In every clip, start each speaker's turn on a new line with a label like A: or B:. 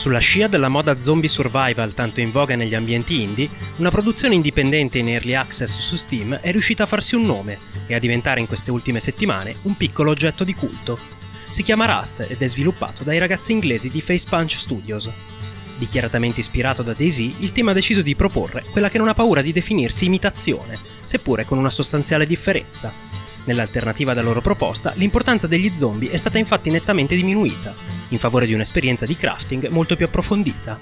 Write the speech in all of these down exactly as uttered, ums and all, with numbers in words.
A: Sulla scia della moda zombie survival tanto in voga negli ambienti indie, una produzione indipendente in early access su Steam è riuscita a farsi un nome e a diventare in queste ultime settimane un piccolo oggetto di culto. Si chiama Rust ed è sviluppato dai ragazzi inglesi di Facepunch Studios. Dichiaratamente ispirato da DayZ, il team ha deciso di proporre quella che non ha paura di definirsi imitazione, seppure con una sostanziale differenza. Nell'alternativa alla loro proposta, l'importanza degli zombie è stata infatti nettamente diminuita, in favore di un'esperienza di crafting molto più approfondita.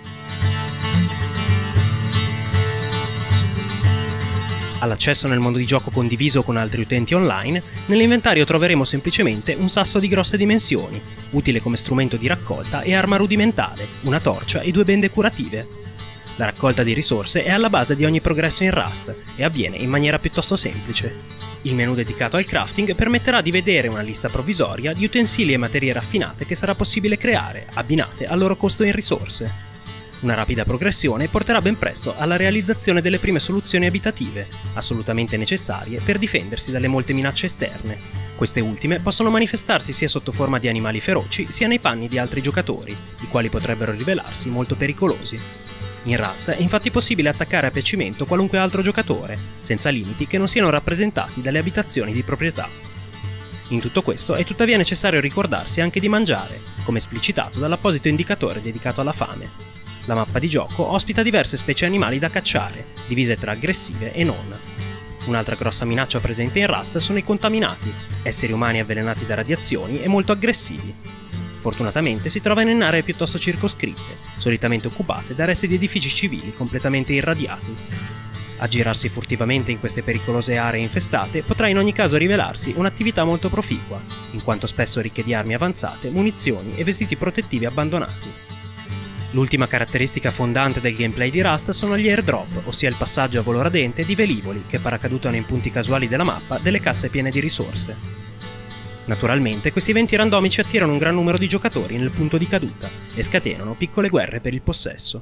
A: All'accesso nel mondo di gioco condiviso con altri utenti online, nell'inventario troveremo semplicemente un sasso di grosse dimensioni, utile come strumento di raccolta e arma rudimentale, una torcia e due bende curative. La raccolta di risorse è alla base di ogni progresso in Rust e avviene in maniera piuttosto semplice. Il menu dedicato al crafting permetterà di vedere una lista provvisoria di utensili e materie raffinate che sarà possibile creare, abbinate al loro costo in risorse. Una rapida progressione porterà ben presto alla realizzazione delle prime soluzioni abitative, assolutamente necessarie per difendersi dalle molte minacce esterne. Queste ultime possono manifestarsi sia sotto forma di animali feroci, sia nei panni di altri giocatori, i quali potrebbero rivelarsi molto pericolosi. In Rust è infatti possibile attaccare a piacimento qualunque altro giocatore, senza limiti che non siano rappresentati dalle abitazioni di proprietà. In tutto questo è tuttavia necessario ricordarsi anche di mangiare, come esplicitato dall'apposito indicatore dedicato alla fame. La mappa di gioco ospita diverse specie animali da cacciare, divise tra aggressive e non. Un'altra grossa minaccia presente in Rust sono i contaminati, esseri umani avvelenati da radiazioni e molto aggressivi. Fortunatamente si trovano in aree piuttosto circoscritte, solitamente occupate da resti di edifici civili completamente irradiati. Aggirarsi furtivamente in queste pericolose aree infestate potrà in ogni caso rivelarsi un'attività molto proficua, in quanto spesso ricche di armi avanzate, munizioni e vestiti protettivi abbandonati. L'ultima caratteristica fondante del gameplay di Rust sono gli airdrop, ossia il passaggio a volo radente di velivoli che paracadutano in punti casuali della mappa delle casse piene di risorse. Naturalmente, questi eventi randomici attirano un gran numero di giocatori nel punto di caduta e scatenano piccole guerre per il possesso.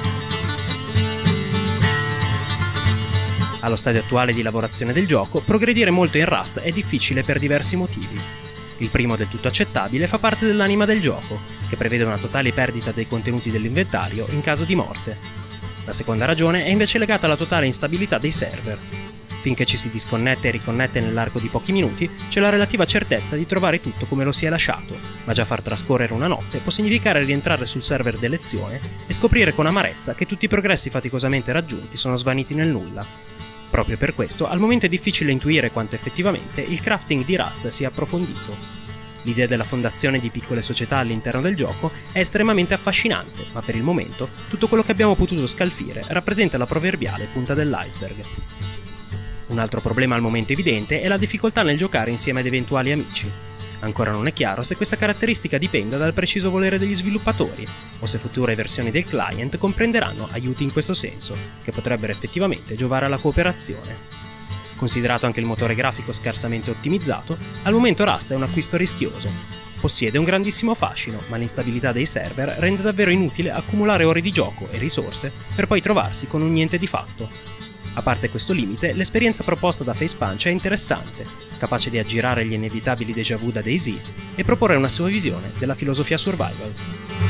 A: Allo stadio attuale di lavorazione del gioco, progredire molto in Rust è difficile per diversi motivi. Il primo, del tutto accettabile, fa parte dell'anima del gioco, che prevede una totale perdita dei contenuti dell'inventario in caso di morte. La seconda ragione è invece legata alla totale instabilità dei server. Finché ci si disconnette e riconnette nell'arco di pochi minuti, c'è la relativa certezza di trovare tutto come lo si è lasciato, ma già far trascorrere una notte può significare rientrare sul server d'elezione e scoprire con amarezza che tutti i progressi faticosamente raggiunti sono svaniti nel nulla. Proprio per questo, al momento è difficile intuire quanto effettivamente il crafting di Rust sia approfondito. L'idea della fondazione di piccole società all'interno del gioco è estremamente affascinante, ma per il momento tutto quello che abbiamo potuto scalfire rappresenta la proverbiale punta dell'iceberg. Un altro problema al momento evidente è la difficoltà nel giocare insieme ad eventuali amici. Ancora non è chiaro se questa caratteristica dipenda dal preciso volere degli sviluppatori, o se future versioni del client comprenderanno aiuti in questo senso, che potrebbero effettivamente giovare alla cooperazione. Considerato anche il motore grafico scarsamente ottimizzato, al momento Rust è un acquisto rischioso. Possiede un grandissimo fascino, ma l'instabilità dei server rende davvero inutile accumulare ore di gioco e risorse per poi trovarsi con un niente di fatto. A parte questo limite, l'esperienza proposta da Facepunch è interessante, capace di aggirare gli inevitabili déjà vu da DayZ e proporre una sua visione della filosofia survival.